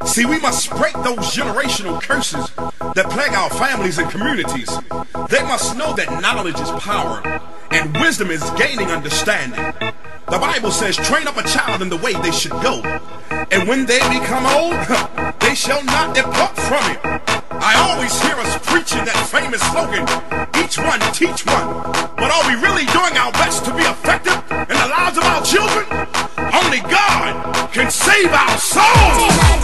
See, we must break those generational curses that plague our families and communities. They must know that knowledge is power and wisdom is gaining understanding. The Bible says, train up a child in the way they should go, and when they become old, they shall not depart from it. I always hear us preaching that famous slogan, each one teach one. But are we really doing our best to be effective in the lives of our children? Only God can save our souls.